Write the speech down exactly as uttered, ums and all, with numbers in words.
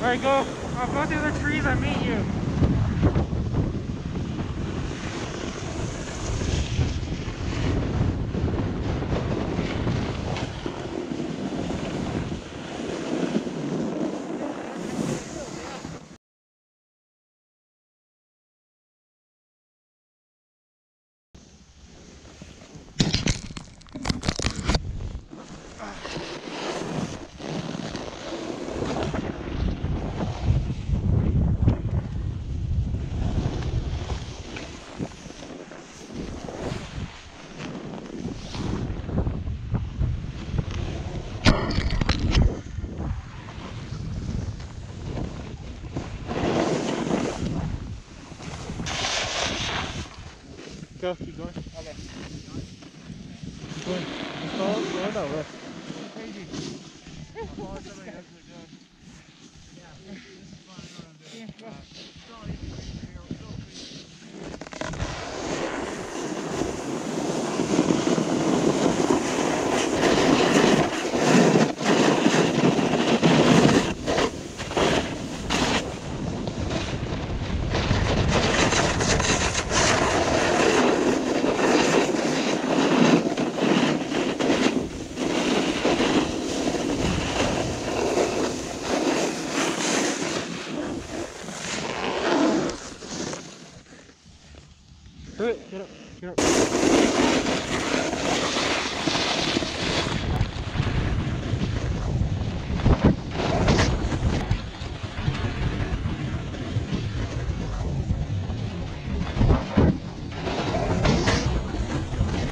Alright, go. I'll go through the trees and meet you. Go, keep going. Okay. Keep going. Just follow, slow it down, look. Crazy. I'll follow somebody else as it goes. Yeah, this is fun. I know what I'm doing. Yeah, go. It's all easy here. We're still pretty. Do it, get up, get up.